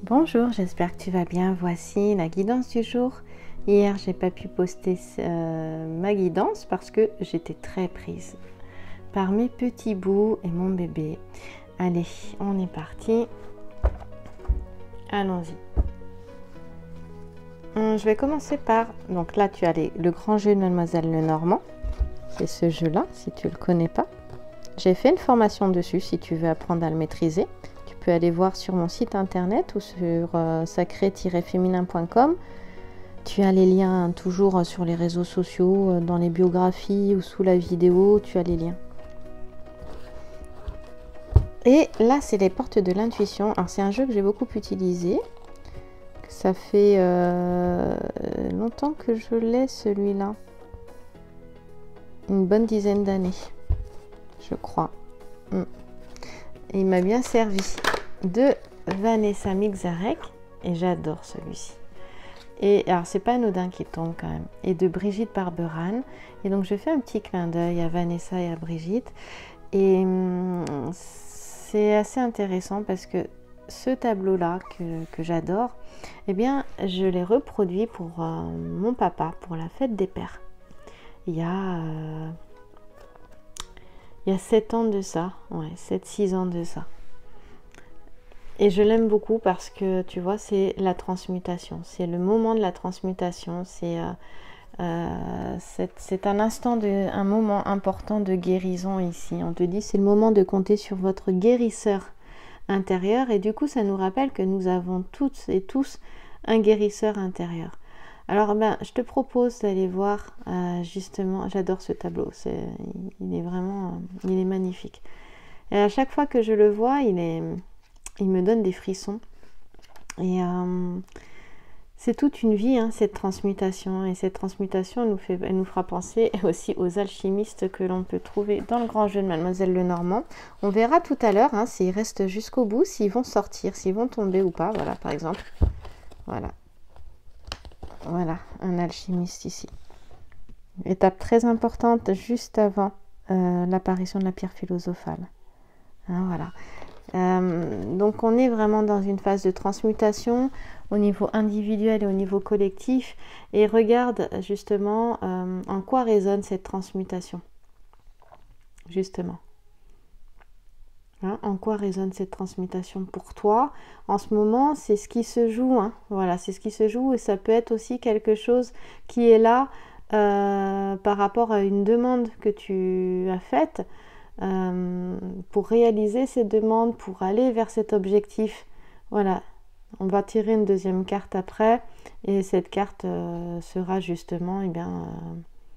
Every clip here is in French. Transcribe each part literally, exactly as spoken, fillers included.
Bonjour, j'espère que tu vas bien. Voici la guidance du jour. Hier, j'ai pas pu poster euh, ma guidance parce que j'étais très prise par mes petits bouts et mon bébé. Allez, on est parti. Allons-y. Je vais commencer par... Donc là, tu as les, le grand jeu de Mademoiselle Lenormand. C'est ce jeu-là, si tu ne le connais pas. J'ai fait une formation dessus, si tu veux apprendre à le maîtriser. Tu peux aller voir sur mon site internet ou sur euh, sacré tiret féminin point com. Tu as les liens toujours sur les réseaux sociaux, dans les biographies ou sous la vidéo, tu as les liens. Et là, c'est les portes de l'intuition. Alors, c'est un jeu que j'ai beaucoup utilisé. Ça fait euh, longtemps que je l'ai, celui-là. Une bonne dizaine d'années, je crois. Mm. Et il m'a bien servi. De Vanessa Mixarek. Et j'adore celui-ci. Et alors, c'est pas anodin qui tombe quand même. Et de Brigitte Barberan. Et donc, je fais un petit clin d'œil à Vanessa et à Brigitte. Et hum, c'est assez intéressant parce que ce tableau-là que, que j'adore, eh bien, je l'ai reproduit pour euh, mon papa, pour la fête des pères. Il y a, euh, il y a sept ans de ça. Ouais, sept six ans de ça. Et je l'aime beaucoup parce que, tu vois, c'est la transmutation. C'est le moment de la transmutation. C'est euh, euh, c'est un instant, de, un moment important de guérison ici. On te dit, c'est le moment de compter sur votre guérisseur intérieur. Et du coup, ça nous rappelle que nous avons toutes et tous un guérisseur intérieur. Alors, ben, je te propose d'aller voir, euh, justement, j'adore ce tableau. C'est, il est vraiment, il est magnifique. Et à chaque fois que je le vois, il est... il me donne des frissons. Et euh, c'est toute une vie, hein, cette transmutation. Et cette transmutation, elle nous, fait, elle nous fera penser aussi aux alchimistes que l'on peut trouver dans le grand jeu de Mademoiselle Lenormand. On verra tout à l'heure, hein, s'ils restent jusqu'au bout, s'ils vont sortir, s'ils vont tomber ou pas. Voilà, par exemple. Voilà. Voilà, un alchimiste ici. Étape très importante juste avant euh, l'apparition de la pierre philosophale. Hein, voilà. Euh, donc on est vraiment dans une phase de transmutation au niveau individuel et au niveau collectif, et regarde justement euh, en quoi résonne cette transmutation, justement, hein, en quoi résonne cette transmutation pour toi en ce moment. C'est ce qui se joue, hein, voilà, c'est ce qui se joue, et ça peut être aussi quelque chose qui est là euh, par rapport à une demande que tu as faite. Euh, pour réaliser ces demandes, pour aller vers cet objectif. Voilà, on va tirer une deuxième carte après, et cette carte euh, sera justement eh bien, euh,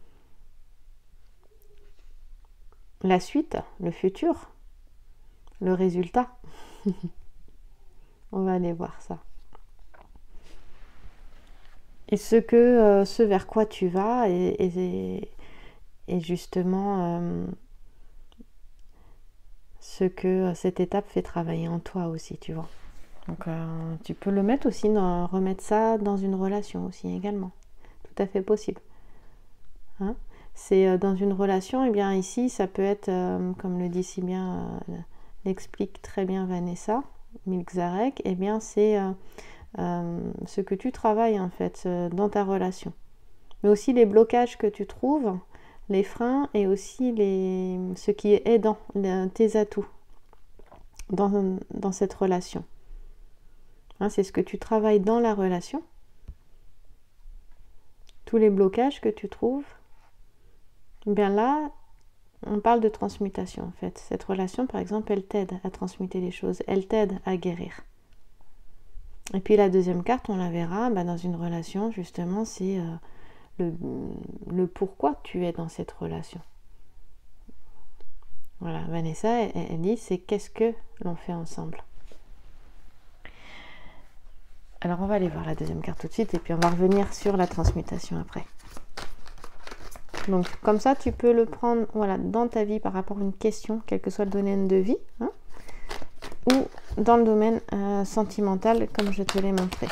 la suite, le futur, le résultat. On va aller voir ça. Et ce, que, euh, ce vers quoi tu vas, et, et, et justement... Euh, ce que cette étape fait travailler en toi aussi, tu vois. Donc euh, tu peux le mettre aussi, dans, remettre ça dans une relation aussi également. Tout à fait possible. Hein, c'est euh, dans une relation, et eh bien ici, ça peut être, euh, comme le dit si bien, euh, l'explique très bien Vanessa Mixarek, et eh bien c'est euh, euh, ce que tu travailles en fait euh, dans ta relation. Mais aussi les blocages que tu trouves, les freins, et aussi les, ce qui est aidant, les, tes atouts dans, dans cette relation. Hein, c'est ce que tu travailles dans la relation. Tous les blocages que tu trouves, bien là, on parle de transmutation en fait. Cette relation, par exemple, elle t'aide à transmuter les choses, elle t'aide à guérir. Et puis la deuxième carte, on la verra, bah, dans une relation, justement, c'est... Euh, Le, le pourquoi tu es dans cette relation. Voilà, Vanessa, elle, elle dit, c'est qu'est-ce que l'on fait ensemble. Alors, on va aller voir la deuxième carte tout de suite, et puis on va revenir sur la transmutation après. Donc, comme ça, tu peux le prendre, voilà, dans ta vie par rapport à une question, quel que soit le domaine de vie, hein, ou dans le domaine euh, sentimental, comme je te l'ai montré.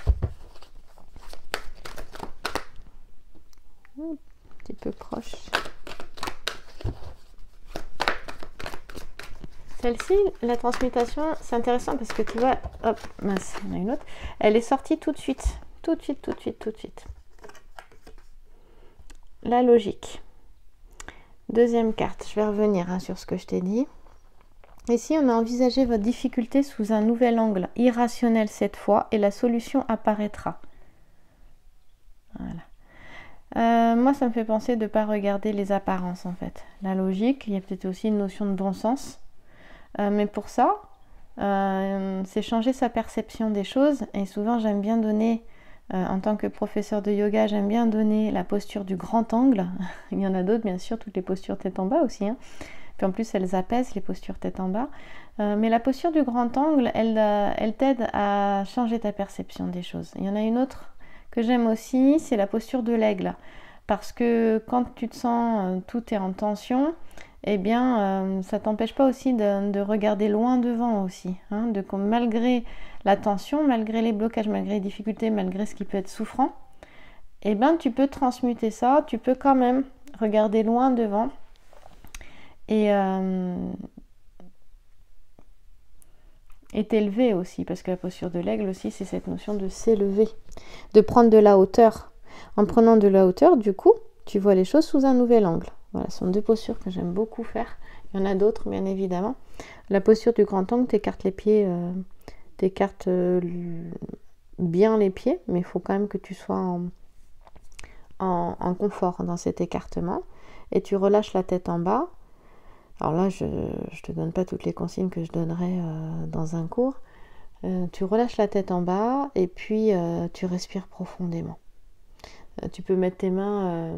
Un petit peu proche. Celle-ci, la transmutation, c'est intéressant parce que tu vois, hop, mince, il y en a une autre. Elle est sortie tout de suite, tout de suite, tout de suite, tout de suite. La logique. Deuxième carte, je vais revenir hein, sur ce que je t'ai dit. Ici, on a envisagé votre difficulté sous un nouvel angle, irrationnel cette fois, et la solution apparaîtra. Voilà. Euh, moi, ça me fait penser de ne pas regarder les apparences, en fait. La logique, il y a peut-être aussi une notion de bon sens. Euh, mais pour ça, euh, c'est changer sa perception des choses. Et souvent, j'aime bien donner, euh, en tant que professeur de yoga, j'aime bien donner la posture du grand angle. Il y en a d'autres, bien sûr, toutes les postures tête en bas aussi, hein. Puis en plus, elles apaisent les postures tête en bas. Euh, mais la posture du grand angle, elle, euh, elle t'aide à changer ta perception des choses. Il y en a une autre que j'aime aussi, c'est la posture de l'aigle. Parce que quand tu te sens, euh, tout est en tension, eh bien, euh, ça t'empêche pas aussi de, de regarder loin devant aussi. Hein, de, malgré la tension, malgré les blocages, malgré les difficultés, malgré ce qui peut être souffrant, eh bien, tu peux transmuter ça, tu peux quand même regarder loin devant. Et euh, et t'élever aussi, parce que la posture de l'aigle aussi, c'est cette notion de s'élever, de prendre de la hauteur. En prenant de la hauteur, du coup, tu vois les choses sous un nouvel angle. Voilà, ce sont deux postures que j'aime beaucoup faire. Il y en a d'autres, bien évidemment. La posture du grand angle, t'écartes les pieds, euh, t'écartes euh, bien les pieds, mais il faut quand même que tu sois en, en, en confort dans cet écartement. Et tu relâches la tête en bas. Alors là, je ne te donne pas toutes les consignes que je donnerais euh, dans un cours. Euh, tu relâches la tête en bas et puis euh, tu respires profondément. Euh, tu peux mettre tes mains euh,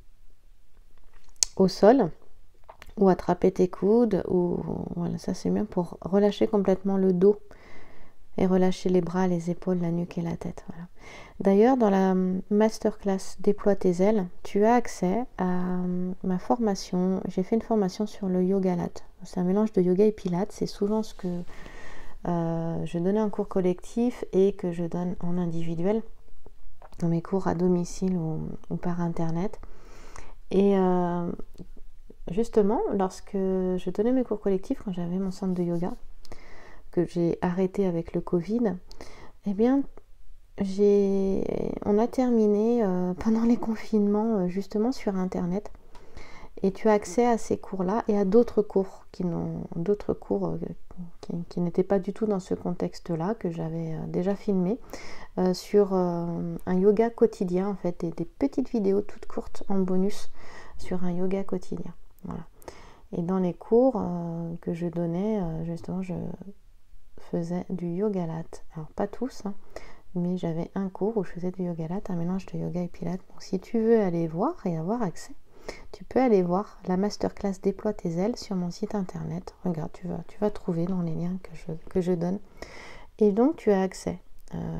au sol ou attraper tes coudes. Ou, voilà, ça c'est bien pour relâcher complètement le dos et relâcher les bras, les épaules, la nuque et la tête. Voilà. D'ailleurs, dans la masterclass Déploie tes ailes, tu as accès à ma formation. J'ai fait une formation sur le yoga latte. C'est un mélange de yoga et pilates. C'est souvent ce que euh, je donnais en cours collectif et que je donne en individuel, dans mes cours à domicile ou, ou par internet. Et euh, justement, lorsque je donnais mes cours collectifs, quand j'avais mon centre de yoga, que j'ai arrêté avec le Covid, eh bien, j'ai, on a terminé euh, pendant les confinements euh, justement sur internet, et tu as accès à ces cours-là et à d'autres cours qui n'ont d'autres cours euh, qui, qui n'étaient pas du tout dans ce contexte-là, que j'avais euh, déjà filmé euh, sur euh, un yoga quotidien en fait, et des petites vidéos toutes courtes en bonus sur un yoga quotidien. Voilà. Et dans les cours euh, que je donnais, euh, justement, je faisais du yoga latte. Alors pas tous, hein, mais j'avais un cours où je faisais du yoga latte, un mélange de yoga et pilates. Donc si tu veux aller voir et avoir accès, tu peux aller voir la masterclass Déploie tes ailes sur mon site internet. Regarde, tu vas, tu vas trouver dans les liens que je, que je donne. Et donc tu as accès euh,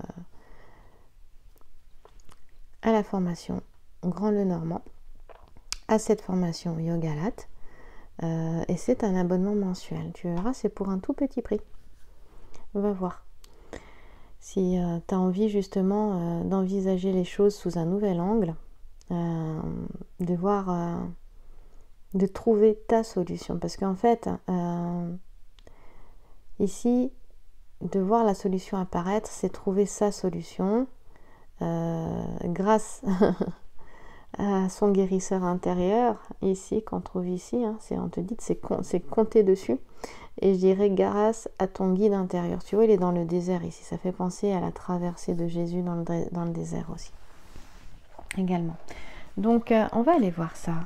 à la formation Grand Le Normand, à cette formation yoga latte, euh, et c'est un abonnement mensuel. Tu verras, c'est pour un tout petit prix. On va voir. Si euh, tu as envie justement euh, d'envisager les choses sous un nouvel angle, euh, de voir, euh, de trouver ta solution. Parce qu'en fait, euh, ici, de voir la solution apparaître, c'est trouver sa solution euh, grâce à son guérisseur intérieur. Ici, qu'on trouve ici, hein, c'est, on te dit, c'est, c'est compter dessus. Et je dirais grâce à ton guide intérieur. Tu vois, il est dans le désert ici. Ça fait penser à la traversée de Jésus dans le, dans le désert aussi. Également. Donc, euh, on va aller voir ça.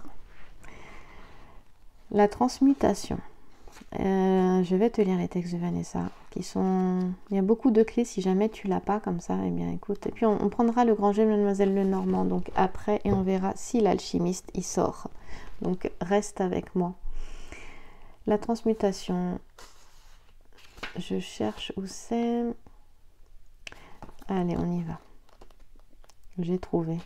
La transmutation. Euh, je vais te lire les textes de Vanessa. Qui sont... Il y a beaucoup de clés. Si jamais tu l'as pas comme ça, eh bien écoute. Et puis, on, on prendra le grand jeu de Mademoiselle Lenormand. Donc, après, et on verra si l'alchimiste y sort. Donc, reste avec moi. La transmutation, je cherche où c'est. Allez, on y va. J'ai trouvé.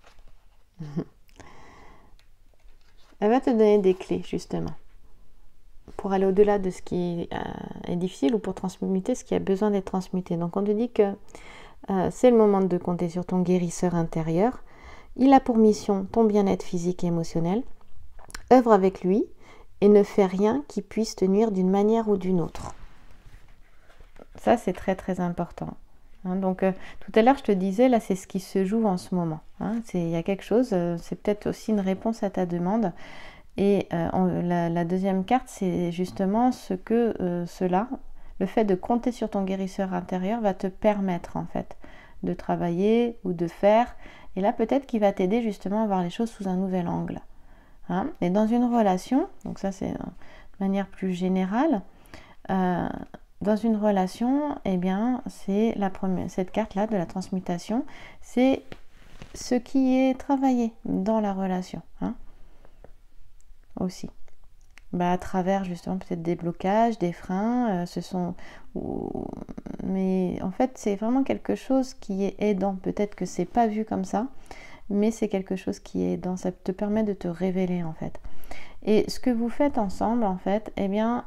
Elle va te donner des clés, justement, pour aller au-delà de ce qui est difficile ou pour transmuter ce qui a besoin d'être transmuté. Donc, on te dit que euh, c'est le moment de compter sur ton guérisseur intérieur. Il a pour mission ton bien-être physique et émotionnel. Œuvre avec lui et ne fais rien qui puisse te nuire d'une manière ou d'une autre. Ça, c'est très très important. Hein, donc, euh, tout à l'heure, je te disais, là, c'est ce qui se joue en ce moment. Hein, il y a quelque chose, euh, c'est peut-être aussi une réponse à ta demande. Et euh, on, la, la deuxième carte, c'est justement ce que euh, cela, le fait de compter sur ton guérisseur intérieur va te permettre, en fait, de travailler ou de faire. Et là, peut-être qu'il va t'aider justement à voir les choses sous un nouvel angle. Hein, et dans une relation, donc ça, c'est de manière plus générale, euh, dans une relation, eh bien, c'est la première, cette carte-là de la transmutation, c'est ce qui est travaillé dans la relation, hein, aussi. Bah, à travers justement peut-être des blocages, des freins, euh, ce sont... Mais en fait, c'est vraiment quelque chose qui est aidant. Peut-être que c'est pas vu comme ça, mais c'est quelque chose qui est aidant. Ça te permet de te révéler, en fait. Et ce que vous faites ensemble, en fait, eh bien...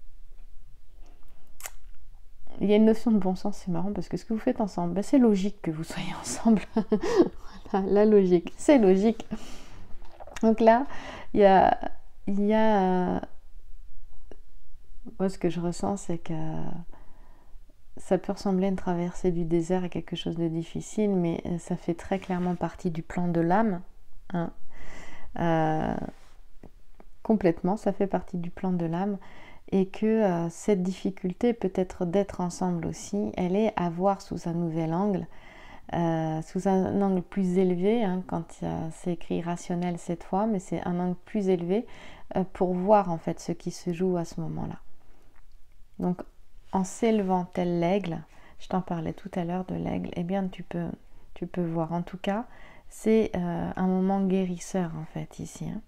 Il y a une notion de bon sens, c'est marrant, parce que ce que vous faites ensemble, ben c'est logique que vous soyez ensemble. Voilà, la logique, c'est logique. Donc là, il y a... Il y a moi, ce que je ressens, c'est que ça peut ressembler à une traversée du désert, à quelque chose de difficile, mais ça fait très clairement partie du plan de l'âme. Hein. Euh, complètement, ça fait partie du plan de l'âme. Et que euh, cette difficulté, peut-être d'être ensemble aussi, elle est à voir sous un nouvel angle, euh, sous un angle plus élevé, hein, quand euh, c'est écrit rationnel cette fois, mais c'est un angle plus élevé euh, pour voir en fait ce qui se joue à ce moment-là. Donc, en s'élevant tel l'aigle, je t'en parlais tout à l'heure de l'aigle, eh bien tu peux, tu peux voir. En tout cas, c'est euh, un moment guérisseur en fait ici. Hein.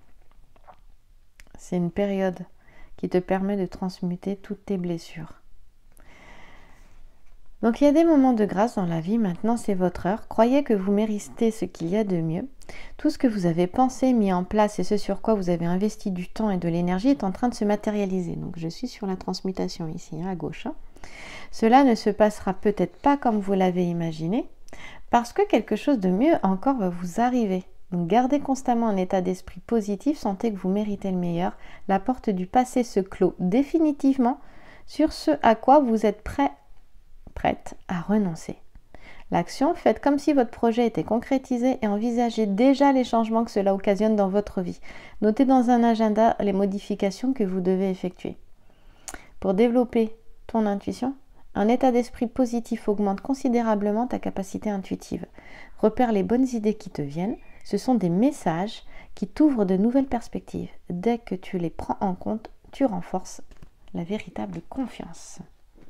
C'est une période qui te permet de transmuter toutes tes blessures. Donc il y a des moments de grâce dans la vie, maintenant c'est votre heure. Croyez que vous méritez ce qu'il y a de mieux. Tout ce que vous avez pensé, mis en place et ce sur quoi vous avez investi du temps et de l'énergie est en train de se matérialiser. Donc je suis sur la transmutation ici, hein, à gauche. Hein. Cela ne se passera peut-être pas comme vous l'avez imaginé, parce que quelque chose de mieux encore va vous arriver. Donc gardez constamment un état d'esprit positif, sentez que vous méritez le meilleur. La porte du passé se clôt définitivement sur ce à quoi vous êtes prêt, prête à renoncer. L'action, faites comme si votre projet était concrétisé et envisagez déjà les changements que cela occasionne dans votre vie. Notez dans un agenda les modifications que vous devez effectuer. Pour développer ton intuition, un état d'esprit positif augmente considérablement ta capacité intuitive. Repère les bonnes idées qui te viennent. Ce sont des messages qui t'ouvrent de nouvelles perspectives. Dès que tu les prends en compte, tu renforces la véritable confiance.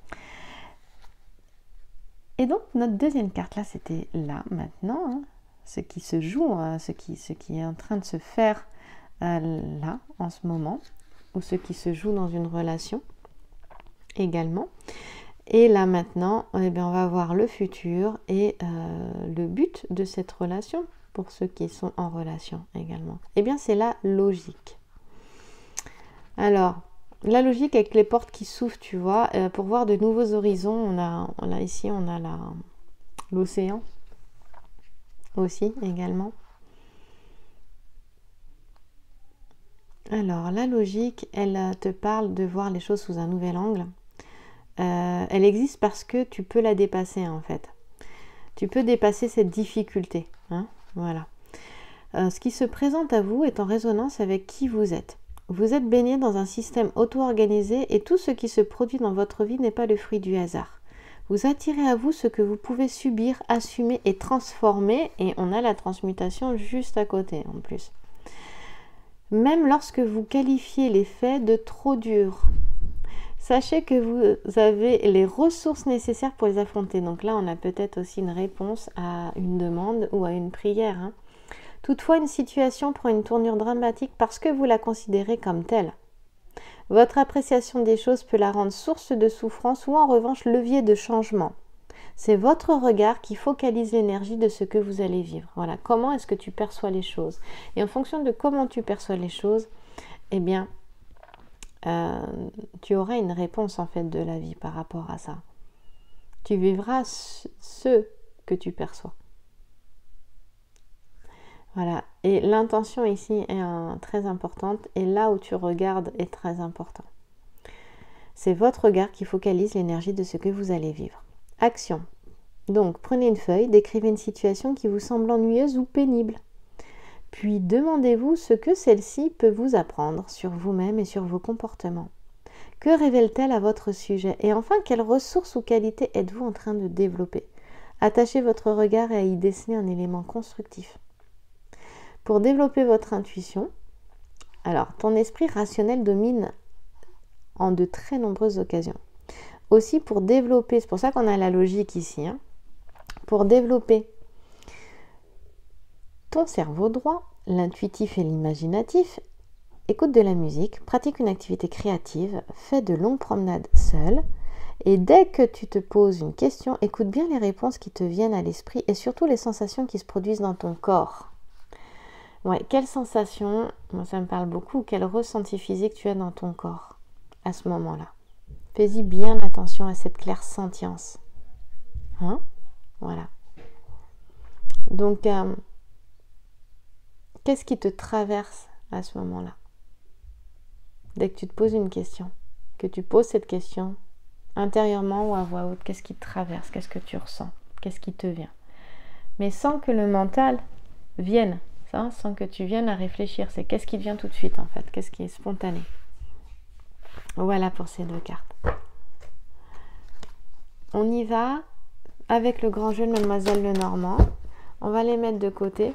Et donc, notre deuxième carte, là, c'était là, maintenant, hein, ce qui se joue, hein, ce, qui, ce qui est en train de se faire euh, là, en ce moment, ou ce qui se joue dans une relation également. Et là, maintenant, eh bien, on va voir le futur et euh, le but de cette relation. Pour ceux qui sont en relation également. Eh bien, c'est la logique. Alors, la logique avec les portes qui s'ouvrent, tu vois, euh, pour voir de nouveaux horizons, on a, on a ici, on a la, l'océan aussi également. Alors, la logique, elle te parle de voir les choses sous un nouvel angle. Euh, elle existe parce que tu peux la dépasser en fait. Tu peux dépasser cette difficulté, hein. Voilà. Euh, ce qui se présente à vous est en résonance avec qui vous êtes. Vous êtes baigné dans un système auto-organisé et tout ce qui se produit dans votre vie n'est pas le fruit du hasard. Vous attirez à vous ce que vous pouvez subir, assumer et transformer, et on a la transmutation juste à côté en plus. Même lorsque vous qualifiez les faits de trop durs, sachez que vous avez les ressources nécessaires pour les affronter. Donc là, on a peut-être aussi une réponse à une demande ou à une prière. Hein. Toutefois, une situation prend une tournure dramatique parce que vous la considérez comme telle. Votre appréciation des choses peut la rendre source de souffrance ou en revanche levier de changement. C'est votre regard qui focalise l'énergie de ce que vous allez vivre. Voilà, comment est-ce que tu perçois les choses? Et en fonction de comment tu perçois les choses, eh bien, euh, tu auras une réponse en fait de la vie par rapport à ça. Tu vivras ce que tu perçois. Voilà. Et l'intention ici est euh, très importante. Et là où tu regardes est très important. C'est votre regard qui focalise l'énergie de ce que vous allez vivre. Action. Donc, prenez une feuille, décrivez une situation qui vous semble ennuyeuse ou pénible. Puis, demandez-vous ce que celle-ci peut vous apprendre sur vous-même et sur vos comportements. Que révèle-t-elle à votre sujet? Et enfin, quelles ressources ou qualités êtes-vous en train de développer? Attachez votre regard et à y déceler un élément constructif. Pour développer votre intuition, alors, ton esprit rationnel domine en de très nombreuses occasions. Aussi, pour développer, c'est pour ça qu'on a la logique ici, hein, pour développer ton cerveau droit, l'intuitif et l'imaginatif, écoute de la musique, pratique une activité créative, fais de longues promenades seul, et dès que tu te poses une question, écoute bien les réponses qui te viennent à l'esprit et surtout les sensations qui se produisent dans ton corps. Ouais, quelles sensations, moi ça me parle beaucoup, quel ressenti physique tu as dans ton corps à ce moment-là. Fais-y bien attention à cette clairsentience. Hein? Voilà. Donc, euh, qu'est-ce qui te traverse à ce moment-là? Dès que tu te poses une question, que tu poses cette question intérieurement ou à voix haute, qu'est-ce qui te traverse? Qu'est-ce que tu ressens? Qu'est-ce qui te vient? Mais sans que le mental vienne, ça, sans que tu viennes à réfléchir. C'est qu'est-ce qui vient tout de suite en fait? Qu'est-ce qui est spontané? Voilà pour ces deux cartes. On y va avec le grand jeu de Mademoiselle Lenormand. On va les mettre de côté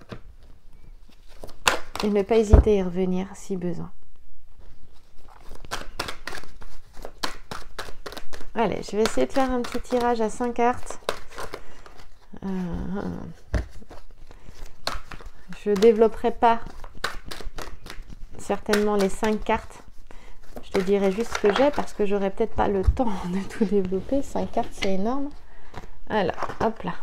et ne pas hésiter à y revenir si besoin. Allez, je vais essayer de faire un petit tirage à cinq cartes. Euh, je ne développerai pas certainement les cinq cartes. Je te dirai juste ce que j'ai parce que j'aurai peut-être pas le temps de tout développer. cinq cartes, c'est énorme. Alors, hop là.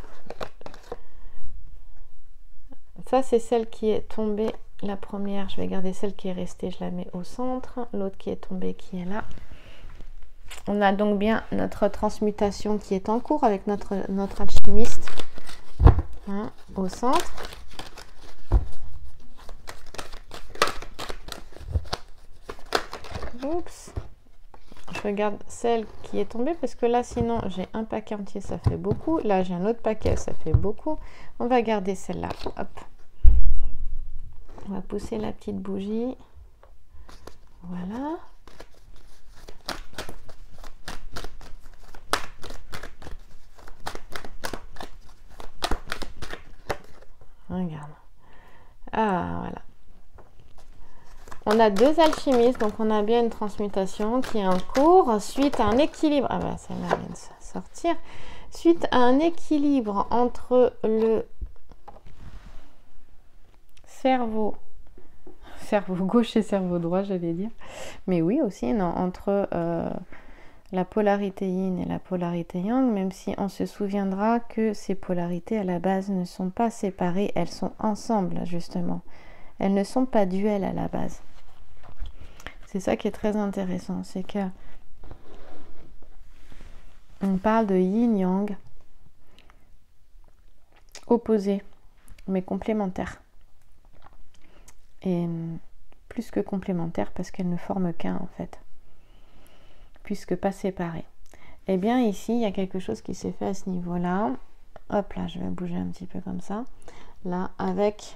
Ça, c'est celle qui est tombée, la première. Je vais garder celle qui est restée, je la mets au centre. L'autre qui est tombée, qui est là. On a donc bien notre transmutation qui est en cours avec notre, notre alchimiste, hein, au centre. Oups. Je regarde celle qui est tombée parce que là, sinon, j'ai un paquet entier, ça fait beaucoup. Là, j'ai un autre paquet, ça fait beaucoup. On va garder celle-là. Hop. On va pousser la petite bougie. Voilà. Regarde. Ah, voilà. On a deux alchimistes, donc on a bien une transmutation qui est en cours, suite à un équilibre, ah ben celle-là vient de sortir, suite à un équilibre entre le cerveau, cerveau gauche et cerveau droit, j'allais dire, mais oui aussi, non, entre euh, la polarité yin et la polarité yang, même si on se souviendra que ces polarités à la base ne sont pas séparées, elles sont ensemble justement, elles ne sont pas duelles à la base. C'est ça qui est très intéressant, c'est que on parle de yin-yang opposés, mais complémentaires. Et plus que complémentaires parce qu'elles ne forment qu'un en fait, puisque pas séparées. Et bien ici, il y a quelque chose qui s'est fait à ce niveau-là. Hop là, je vais bouger un petit peu comme ça. Là, avec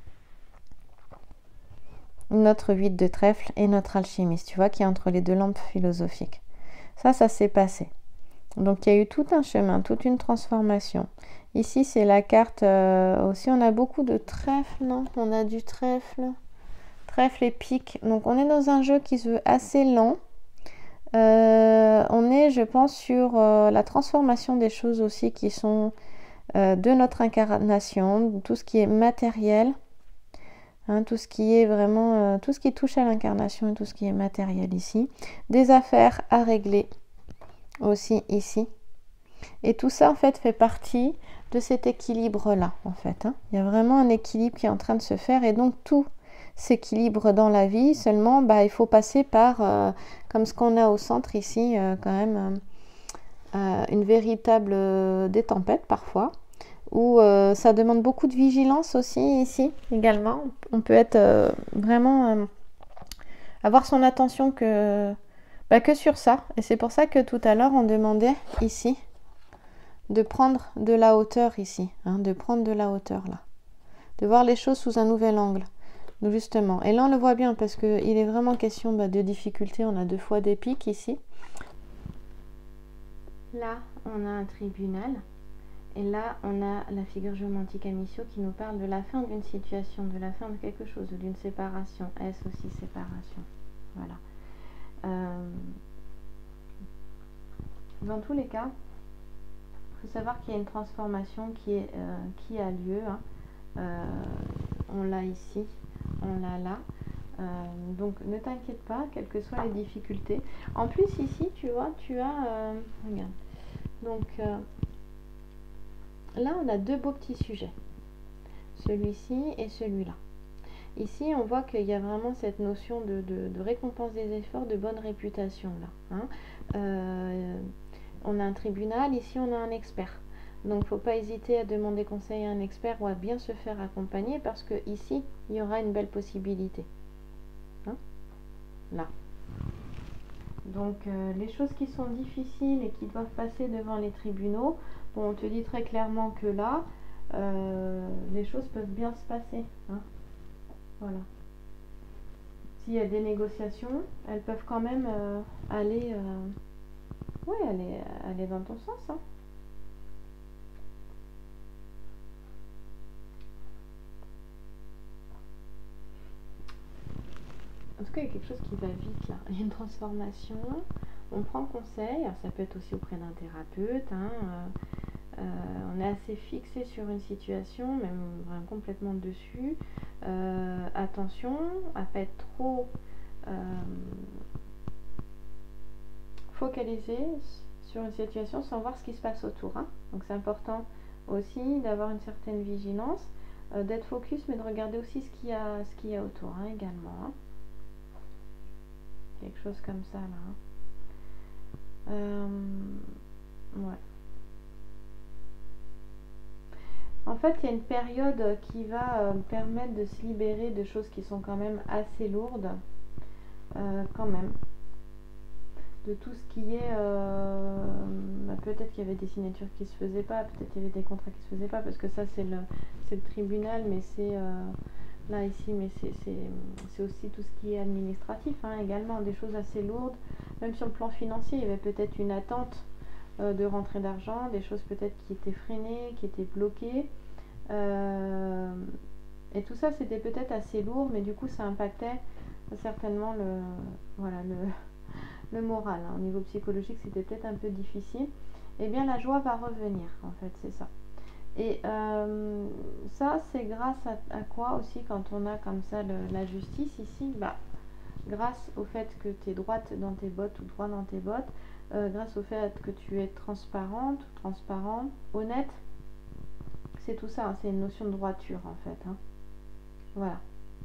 notre huit de trèfle et notre alchimiste, tu vois, qui est entre les deux lampes philosophiques. Ça, ça s'est passé. Donc, il y a eu tout un chemin, toute une transformation. Ici, c'est la carte... Euh, aussi, on a beaucoup de trèfle, non? On a du trèfle. Trèfle et pique. Donc, on est dans un jeu qui se veut assez lent. Euh, on est, je pense, sur euh, la transformation des choses aussi qui sont euh, de notre incarnation, tout ce qui est matériel. Hein, tout ce qui est vraiment, euh, tout ce qui touche à l'incarnation et tout ce qui est matériel ici. Des affaires à régler aussi ici. Et tout ça, en fait, fait partie de cet équilibre-là, en fait. Hein. Il y a vraiment un équilibre qui est en train de se faire. Et donc, tout s'équilibre dans la vie. Seulement, bah, il faut passer par, euh, comme ce qu'on a au centre ici, euh, quand même, euh, une véritable euh, des tempêtes parfois. où euh, ça demande beaucoup de vigilance aussi ici également. On peut être euh, vraiment euh, avoir son attention que, bah, que sur ça. Et c'est pour ça que tout à l'heure on demandait ici de prendre de la hauteur ici, hein, de prendre de la hauteur là, de voir les choses sous un nouvel angle. Justement. Et là, on le voit bien parce qu'il est vraiment question bah, de difficulté. On a deux fois des pics ici. Là, on a un tribunal. Et là, on a la figure géomantique à Missio qui nous parle de la fin d'une situation, de la fin de quelque chose, d'une séparation. Est-ce aussi séparation? Voilà. Euh... Dans tous les cas, il faut savoir qu'il y a une transformation qui, est, euh, qui a lieu. Hein. Euh, on l'a ici. On l'a là. Euh, donc ne t'inquiète pas, quelles que soient les difficultés. En plus ici, tu vois, tu as... Euh, regarde. Donc euh, là, on a deux beaux petits sujets. Celui-ci et celui-là. Ici, on voit qu'il y a vraiment cette notion de, de, de récompense des efforts, de bonne réputation. Là, hein. euh, on a un tribunal, ici on a un expert. Donc, il ne faut pas hésiter à demander conseil à un expert ou à bien se faire accompagner parce que ici, il y aura une belle possibilité. Hein, là. Donc, euh, les choses qui sont difficiles et qui doivent passer devant les tribunaux, bon, on te dit très clairement que là, euh, les choses peuvent bien se passer. Hein, voilà. S'il y a des négociations, elles peuvent quand même euh, aller, euh, ouais, aller, aller dans ton sens. Hein. En tout cas, il y a quelque chose qui va vite là. Il y a une transformation. On prend conseil. Alors, ça peut être aussi auprès d'un thérapeute. Hein. Euh, euh, on est assez fixé sur une situation, même vraiment complètement dessus. Euh, attention à ne pas être trop euh, focalisé sur une situation sans voir ce qui se passe autour. Hein. Donc, c'est important aussi d'avoir une certaine vigilance, euh, d'être focus, mais de regarder aussi ce qu'il y a, ce qu'il y a autour hein, également. Hein. Quelque chose comme ça là. Hein. Euh, ouais. En fait, il y a une période qui va euh, permettre de se libérer de choses qui sont quand même assez lourdes. Euh, quand même. De tout ce qui est... Euh, bah, peut-être qu'il y avait des signatures qui se faisaient pas, peut-être qu'il y avait des contrats qui se faisaient pas, parce que ça c'est le, c'est le tribunal, mais c'est... Euh, là ici, mais c'est aussi tout ce qui est administratif hein, également, des choses assez lourdes. Même sur le plan financier, il y avait peut-être une attente euh, de rentrée d'argent, des choses peut-être qui étaient freinées, qui étaient bloquées. Euh, et tout ça, c'était peut-être assez lourd, mais du coup, ça impactait certainement le, voilà, le, le moral. Hein. Au niveau psychologique, c'était peut-être un peu difficile. Eh bien, la joie va revenir, en fait, c'est ça. Et euh, ça, c'est grâce à, à quoi aussi quand on a comme ça le, la justice ici, bah, grâce au fait que tu es droite dans tes bottes ou droit dans tes bottes, euh, grâce au fait que tu es transparente, transparent, honnête, c'est tout ça, hein, c'est une notion de droiture en fait. Hein. Voilà.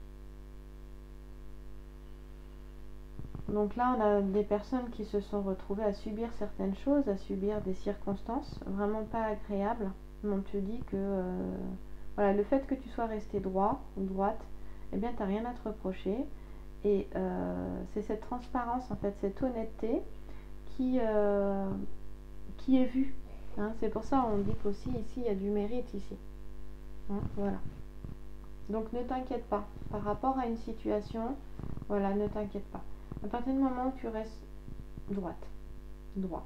Donc là, on a des personnes qui se sont retrouvées à subir certaines choses, à subir des circonstances vraiment pas agréables. On te dit que euh, voilà, le fait que tu sois resté droit ou droite, eh bien, tu n'as rien à te reprocher. Et euh, c'est cette transparence, en fait, cette honnêteté qui, euh, qui est vue. Hein. C'est pour ça qu'on dit qu'aussi ici, il y a du mérite ici. Hein, voilà. Donc ne t'inquiète pas. Par rapport à une situation, voilà, ne t'inquiète pas. À partir du moment où tu restes droite, droit.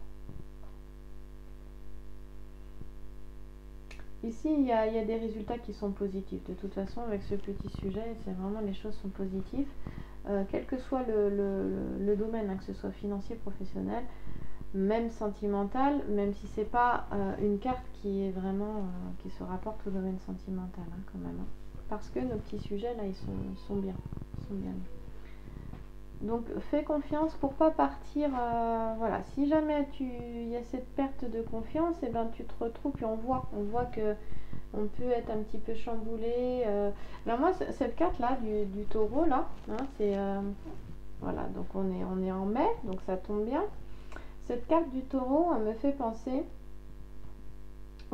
Ici, il y, a, il y a des résultats qui sont positifs. De toute façon, avec ce petit sujet, c'est vraiment les choses sont positives. Euh, quel que soit le, le, le domaine, hein, que ce soit financier, professionnel, même sentimental, même si c'est pas euh, une carte qui est vraiment euh, qui se rapporte au domaine sentimental, hein, quand même. Hein. Parce que nos petits sujets là, ils sont, ils sont bien, ils sont bien. Donc fais confiance pour pas partir. Euh, voilà, si jamais tu il y a cette perte de confiance, et eh ben tu te retrouves puis on voit, on voit que on peut être un petit peu chamboulé. Euh. Alors moi cette carte là du, du taureau là, hein, c'est euh, voilà, donc on est on est en mai, donc ça tombe bien. Cette carte du taureau, elle me fait penser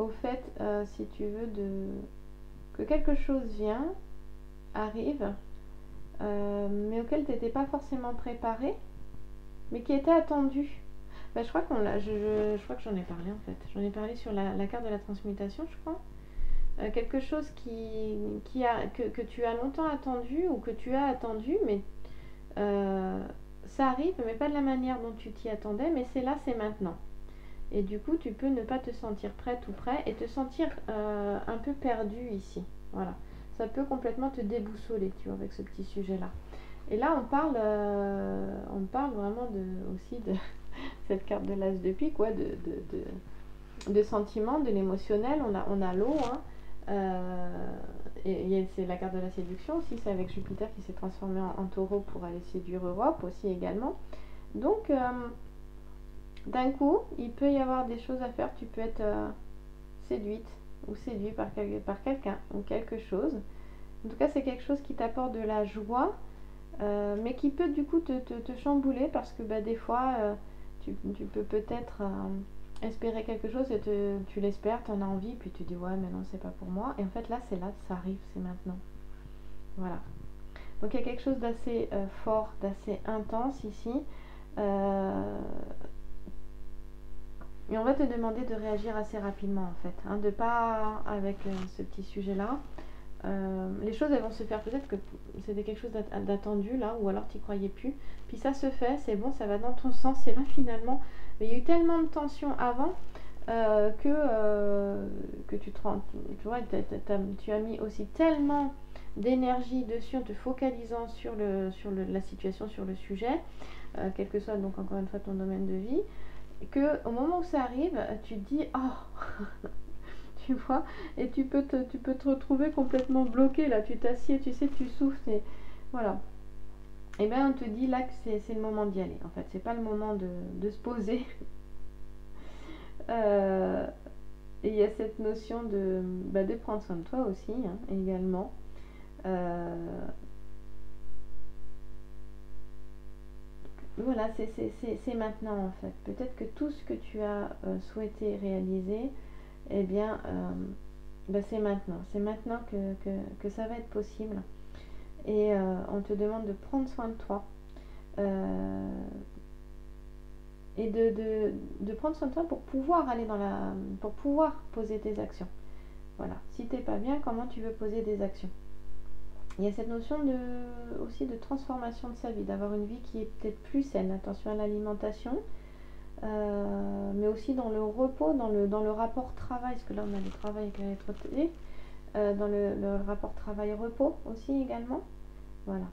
au fait, euh, si tu veux, de que quelque chose vient, arrive, euh, mais auquel tu n'étais pas forcément préparé, mais qui était attendu. Bah, je crois qu'on l'a, je, je, je crois que j'en ai parlé en fait. J'en ai parlé sur la, la carte de la transmutation, je crois. Euh, quelque chose qui, qui a, que, que tu as longtemps attendu ou que tu as attendu, mais euh, ça arrive, mais pas de la manière dont tu t'y attendais, mais c'est là, c'est maintenant. Et du coup, tu peux ne pas te sentir prête ou prêt et te sentir euh, un peu perdu ici. Voilà. Ça peut complètement te déboussoler, tu vois, avec ce petit sujet-là. Et là, on parle, euh, on parle vraiment de, aussi de cette carte de l'as de pique, ouais, de, de, de, de sentiments, de l'émotionnel. On a, on a l'eau, hein. Euh, et, et c'est la carte de la séduction aussi, c'est avec Jupiter qui s'est transformé en, en taureau pour aller séduire Europe aussi également. Donc, euh, d'un coup, il peut y avoir des choses à faire. Tu peux être euh, séduite ou séduit par, quel, par quelqu'un ou quelque chose. En tout cas, c'est quelque chose qui t'apporte de la joie, euh, mais qui peut du coup te, te, te chambouler parce que bah, des fois, euh, tu, tu peux peut-être euh, espérer quelque chose et te, tu l'espères, tu en as envie, puis tu dis ouais, mais non, c'est pas pour moi. Et en fait, là, c'est là, ça arrive, c'est maintenant. Voilà. Donc, il y a quelque chose d'assez euh, fort, d'assez intense ici. Euh, Et on va te demander de réagir assez rapidement en fait, hein, de pas avec euh, ce petit sujet-là. Euh, les choses elles vont se faire, peut-être que c'était quelque chose d'attendu là, ou alors tu n'y croyais plus. Puis ça se fait, c'est bon, ça va dans ton sens, c'est là finalement. Mais il y a eu tellement de tension avant euh, que, euh, que tu te rends, tu vois, t'as, t'as, tu as mis aussi tellement d'énergie dessus en te focalisant sur, le, sur le, la situation, sur le sujet, euh, quel que soit donc encore une fois ton domaine de vie, que au moment où ça arrive, tu te dis oh tu vois, et tu peux te, tu peux te retrouver complètement bloqué là, tu t'assieds, tu sais, tu souffles, et voilà. Et bien on te dit là que c'est, c'est le moment d'y aller. En fait, c'est pas le moment de, de se poser. euh, et il y a cette notion de, bah, de prendre soin de toi aussi, hein, également. Euh, voilà, c'est, c'est, c'est, c'est maintenant en fait. Peut-être que tout ce que tu as euh, souhaité réaliser, eh bien, euh, ben c'est maintenant. C'est maintenant que, que, que ça va être possible. Et euh, on te demande de prendre soin de toi. Euh, et de, de, de prendre soin de toi pour pouvoir aller dans la... pour pouvoir poser tes actions. Voilà. Si t'es pas bien, comment tu veux poser des actions? Il y a cette notion de, aussi de transformation de sa vie, d'avoir une vie qui est peut-être plus saine. Attention à l'alimentation. Euh, mais aussi dans le repos, dans le, dans le rapport travail, parce que là on a le travail qui va être traité, euh, dans le, le rapport travail-repos aussi également. Voilà.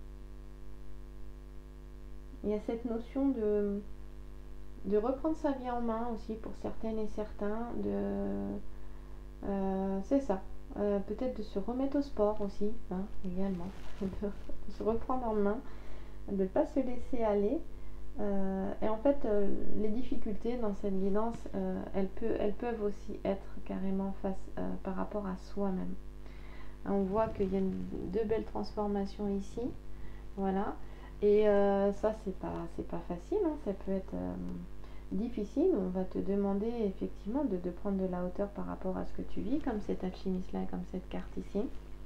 Il y a cette notion de, de reprendre sa vie en main aussi pour certaines et certains, de euh, c'est ça. Euh, peut-être de se remettre au sport aussi, hein, également, de, de se reprendre en main, de ne pas se laisser aller. Euh, et en fait, euh, les difficultés dans cette guidance, euh, elles, peut, elles peuvent aussi être carrément face euh, par rapport à soi-même. On voit qu'il y a une, deux belles transformations ici, voilà. Et euh, ça, c'est pas, c'est pas facile, hein. Ça peut être euh, difficile. On va te demander effectivement de, de prendre de la hauteur par rapport à ce que tu vis, comme cet alchimiste-là, comme cette carte ici.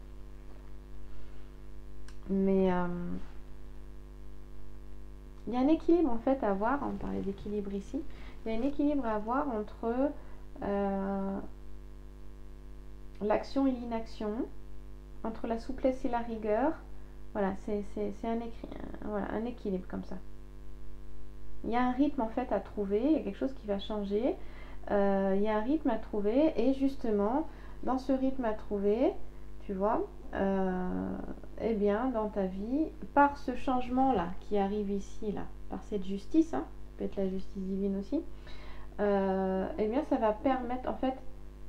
Mais euh, il y a un équilibre en fait à avoir, on parlait d'équilibre ici, il y a un équilibre à avoir entre euh, l'action et l'inaction, entre la souplesse et la rigueur. Voilà, c'est, c'est, c'est un, écri, un, voilà, un équilibre comme ça. Il y a un rythme en fait à trouver, il y a quelque chose qui va changer, euh, il y a un rythme à trouver, et justement, dans ce rythme à trouver, tu vois, euh, eh bien, dans ta vie, par ce changement-là qui arrive ici, là, par cette justice, hein, ça peut être la justice divine aussi, euh, eh bien, ça va permettre, en fait,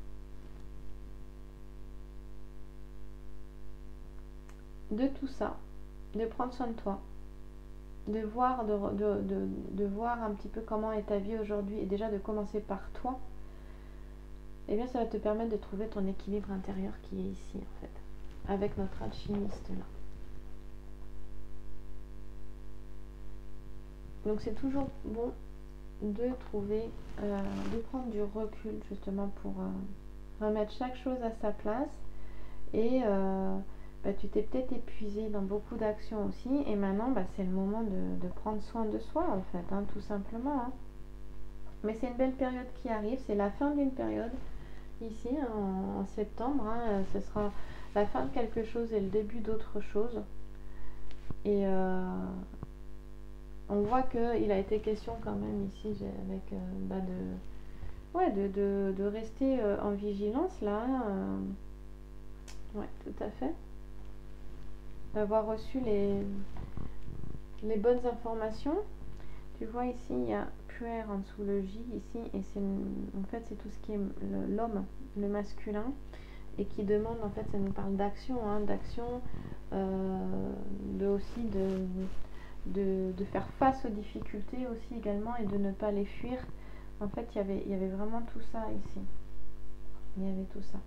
de tout ça, de prendre soin de toi, de voir, de, de, de, de voir un petit peu comment est ta vie aujourd'hui, et déjà de commencer par toi, eh bien, ça va te permettre de trouver ton équilibre intérieur qui est ici, en fait, avec notre alchimiste là. Donc c'est toujours bon de trouver, euh, de prendre du recul justement pour euh, remettre chaque chose à sa place. Et euh, bah, tu t'es peut-être épuisé dans beaucoup d'actions aussi. Et maintenant, bah, c'est le moment de, de prendre soin de soi en fait, hein, tout simplement. Hein. Mais c'est une belle période qui arrive. C'est la fin d'une période ici en, en septembre. Hein, ce sera la fin de quelque chose et le début d'autre chose. Et euh, on voit qu'il a été question quand même ici avec euh, bah de, ouais, de, de, de rester euh, en vigilance là. Euh, ouais, tout à fait. D'avoir reçu les, les bonnes informations. Tu vois ici, il y a puer en dessous le J ici, et c'est en fait c'est tout ce qui est l'homme, le masculin, et qui demande, en fait ça nous parle d'action, hein, d'action, euh, de aussi de, de, de faire face aux difficultés aussi également, et de ne pas les fuir. En fait il y avait, il y avait vraiment tout ça ici, il y avait tout ça.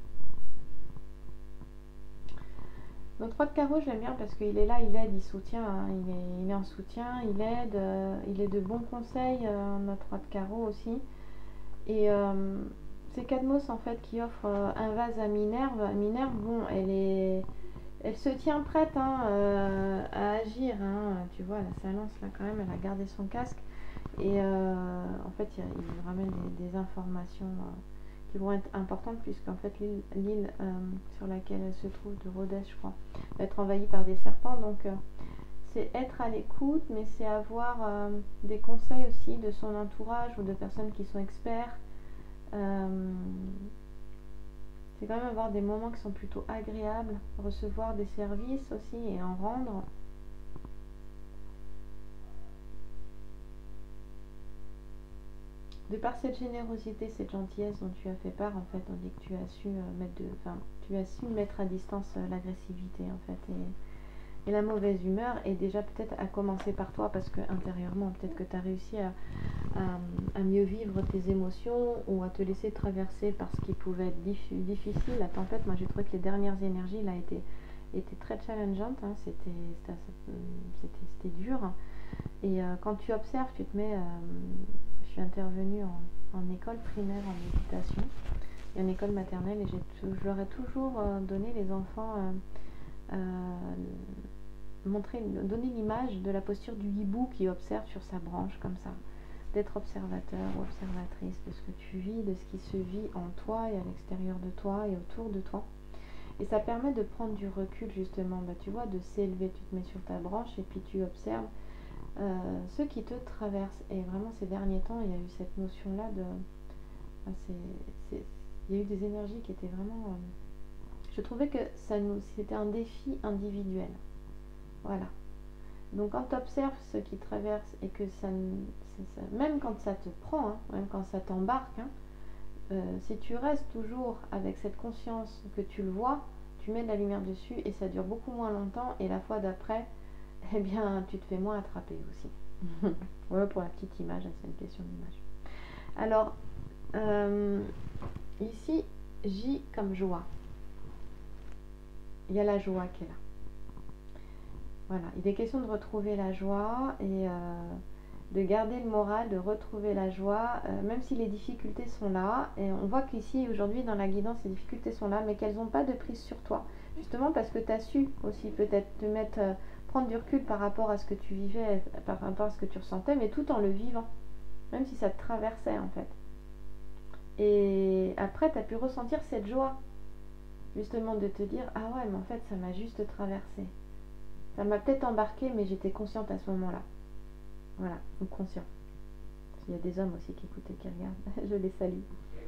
Donc trois de carreau, je l'aime bien parce qu'il est là, il aide, il soutient, hein, il, est, il est en soutien, il aide, euh, il est de bons conseils, euh, notre trois de carreau aussi. Et euh, c'est Cadmos en fait qui offre euh, un vase à Minerve. Minerve, bon, elle est, elle se tient prête hein, euh, à agir. Hein. Tu vois, elle a sa lance là quand même, elle a gardé son casque. Et euh, en fait, il, il ramène des, des informations euh, qui vont être importantes, puisqu'en fait l'île euh, sur laquelle elle se trouve, de Rhodes je crois, va être envahie par des serpents. Donc euh, c'est être à l'écoute, mais c'est avoir euh, des conseils aussi de son entourage ou de personnes qui sont experts. Euh, c'est quand même avoir des moments qui sont plutôt agréables, recevoir des services aussi et en rendre. De par cette générosité, cette gentillesse dont tu as fait part, en fait, on dit que tu as su euh, mettre de, enfin, tu as su mettre à distance euh, l'agressivité, en fait, et, et la mauvaise humeur, et déjà peut-être à commencer par toi, parce que intérieurement, peut-être que tu as réussi à, à, à mieux vivre tes émotions ou à te laisser traverser par ce qui pouvait être dif difficile. La tempête, moi, j'ai trouvé que les dernières énergies là étaient, étaient très challengeantes. Hein, c'était c'était dur. Et euh, quand tu observes, tu te mets. Euh, je suis intervenue en, en école primaire en méditation et en école maternelle, et je leur ai toujours euh, donné les enfants, euh, euh, montrer, donner l'image de la posture du hibou qui observe sur sa branche comme ça, d'être observateur ou observatrice de ce que tu vis, de ce qui se vit en toi et à l'extérieur de toi et autour de toi. Et ça permet de prendre du recul justement, bah, tu vois, de s'élever, tu te mets sur ta branche et puis tu observes euh, ce qui te traverse. Et vraiment ces derniers temps, il y a eu cette notion là de... Bah, c'est, il y a eu des énergies qui étaient vraiment... Euh, je trouvais que ça nous, c'était un défi individuel. Voilà. Donc quand tu observes ce qui traverse et que ça, ça, même quand ça te prend, hein, même quand ça t'embarque, hein, euh, si tu restes toujours avec cette conscience que tu le vois, tu mets de la lumière dessus et ça dure beaucoup moins longtemps, et la fois d'après, eh bien tu te fais moins attraper aussi. Voilà pour la petite image, c'est une question d'image. Alors, euh, ici, J comme joie. Il y a la joie qui est là. Voilà, il est question de retrouver la joie et euh, de garder le moral, de retrouver la joie, euh, même si les difficultés sont là. Et on voit qu'ici, aujourd'hui, dans la guidance, les difficultés sont là, mais qu'elles n'ont pas de prise sur toi. Justement parce que tu as su aussi peut-être te mettre, euh, prendre du recul par rapport à ce que tu vivais, par rapport à ce que tu ressentais, mais tout en le vivant, même si ça te traversait en fait. Et après, tu as pu ressentir cette joie, justement de te dire, ah ouais, mais en fait, ça m'a juste traversé. Ça m'a peut-être embarqué, mais j'étais consciente à ce moment-là. Voilà, ou conscient. Il y a des hommes aussi qui écoutent et qui regardent. Je les salue.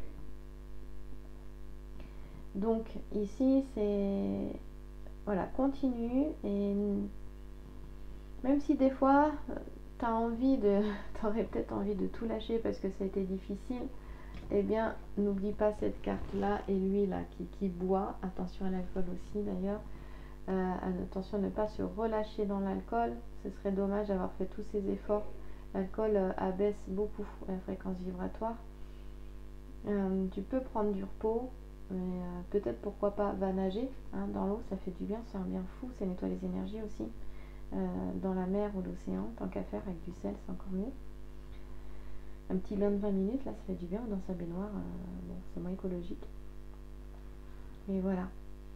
Donc, ici, c'est... Voilà, continue. Et même si des fois, tu as envie de... tu aurais peut-être envie de tout lâcher parce que ça a été difficile, eh bien, n'oublie pas cette carte-là et lui, là, qui, qui boit. Attention à l'alcool aussi, d'ailleurs. Euh, attention à ne pas se relâcher dans l'alcool, ce serait dommage d'avoir fait tous ces efforts. L'alcool euh, abaisse beaucoup la fréquence vibratoire. Euh, tu peux prendre du repos, mais euh, peut-être pourquoi pas va nager hein, dans l'eau, ça fait du bien, c'est un bien fou, ça nettoie les énergies aussi. Euh, dans la mer ou l'océan, tant qu'à faire avec du sel, c'est encore mieux. un petit bain de vingt minutes, là, ça fait du bien, dans sa baignoire, euh, bon, c'est moins écologique. Mais voilà.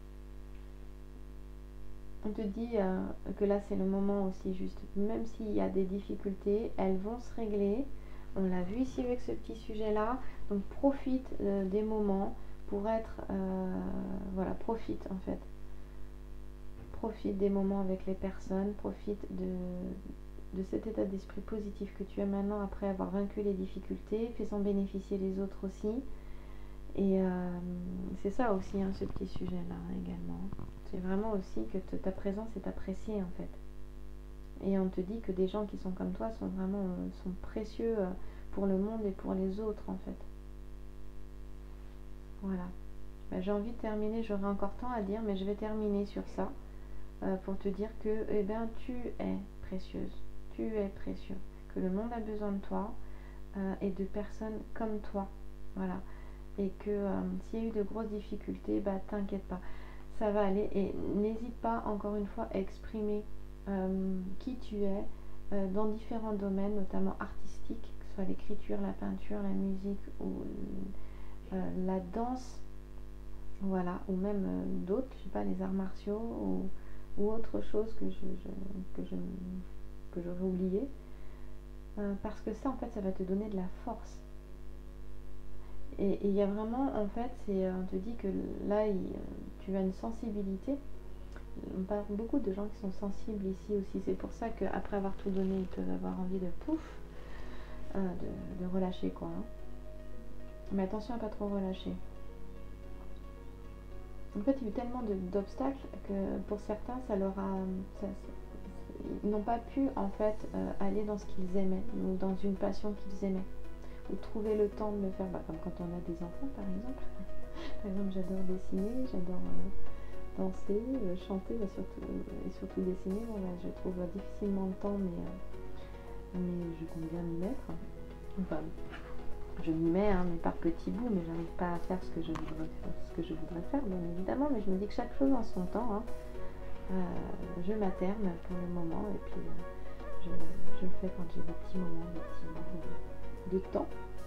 On te dit euh, que là, c'est le moment aussi, juste. Même s'il y a des difficultés, elles vont se régler. On l'a vu ici avec ce petit sujet-là. Donc, profite euh, des moments pour être... Euh, voilà, profite, en fait. Profite des moments avec les personnes. Profite de, de cet état d'esprit positif que tu as maintenant après avoir vaincu les difficultés. Fais-en bénéficier les autres aussi. Et euh, c'est ça aussi, hein, ce petit sujet-là, hein, également. C'est vraiment aussi que te, ta présence est appréciée, en fait. Et on te dit que des gens qui sont comme toi sont vraiment euh, sont précieux euh, pour le monde et pour les autres, en fait. Voilà. Ben, j'ai envie de terminer, j'aurai encore tant à dire, mais je vais terminer sur ça euh, pour te dire que eh ben, tu es précieuse. Tu es précieux. Que le monde a besoin de toi euh, et de personnes comme toi. Voilà. Et que euh, s'il y a eu de grosses difficultés, bah t'inquiète pas, ça va aller. Et n'hésite pas, encore une fois, à exprimer euh, qui tu es euh, dans différents domaines, notamment artistiques, que ce soit l'écriture, la peinture, la musique ou euh, la danse, voilà, ou même euh, d'autres, je sais pas, les arts martiaux ou, ou autre chose que je, je- que je que j'aurais oublié. Euh, parce que ça, en fait, ça va te donner de la force. Et il y a vraiment, en fait, c'est, on te dit que là, il, tu as une sensibilité. On parle beaucoup de gens qui sont sensibles ici aussi. C'est pour ça qu'après avoir tout donné, ils peuvent avoir envie de pouf, euh, de, de relâcher, quoi. Hein. Mais attention à pas trop relâcher. En fait, il y a eu tellement de- d'obstacles que pour certains, ça leur a... ça- ça- ils n'ont pas pu, en fait, euh, aller dans ce qu'ils aimaient, ou dans une passion qu'ils aimaient. Ou trouver le temps de le faire, bah, comme quand on a des enfants, par exemple. Par exemple, j'adore dessiner, j'adore euh, danser, euh, chanter, bah, surtout, euh, et surtout dessiner. Bon, bah, je trouve euh, difficilement le temps, mais, euh, mais je compte bien m'y mettre. Enfin, je m'y mets, hein, mais par petits bouts, mais j'arrive pas à faire ce que je voudrais faire, ce que je voudrais faire, bien évidemment. Mais je me dis que chaque chose en son temps. Hein. Euh, je m'atterne pour le moment, et puis euh, je, je le fais quand j'ai des petits moments, des petits moments de, de temps.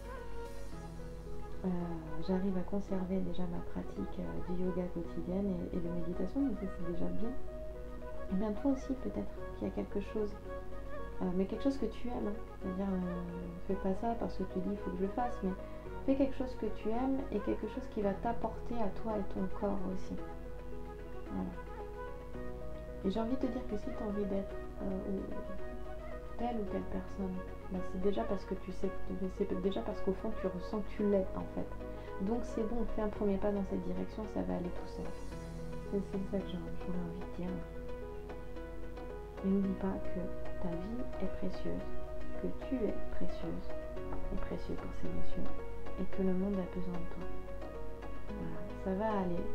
Euh, j'arrive à conserver déjà ma pratique euh, du yoga quotidienne et, et de méditation, donc ça c'est déjà bien. Et bien toi aussi peut-être qu'il y a quelque chose, euh, mais quelque chose que tu aimes, hein. C'est-à-dire euh, fais pas ça parce que tu dis il faut que je le fasse, mais fais quelque chose que tu aimes et quelque chose qui va t'apporter à toi et ton corps aussi. Voilà. Et j'ai envie de te dire que si tu as envie d'être euh, telle ou telle personne, bah c'est déjà parce que tu sais, c'est déjà parce qu'au fond tu ressens que tu l'es en fait. Donc c'est bon, fais un premier pas dans cette direction, ça va aller tout seul. C'est ça que j'aurais envie de dire. Et n'oublie pas que ta vie est précieuse, que tu es précieuse et précieux pour ces messieurs, et que le monde a besoin de toi. Voilà, ça va aller.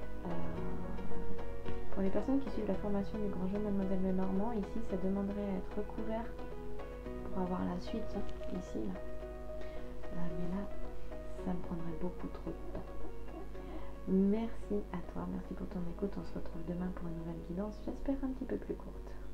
Euh, pour les personnes qui suivent la formation du Grand Jeu Mademoiselle Lenormand, ici ça demanderait à être recouvert pour avoir la suite, hein, ici là. Euh, mais là, ça me prendrait beaucoup trop de temps. Merci à toi, merci pour ton écoute. On se retrouve demain pour une nouvelle guidance, j'espère un petit peu plus courte.